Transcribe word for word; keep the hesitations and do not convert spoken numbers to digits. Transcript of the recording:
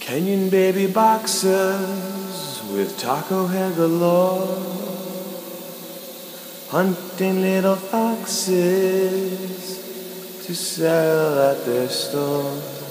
Kenyan baby boxers with taco head galore, hunting little foxes to sell at their store.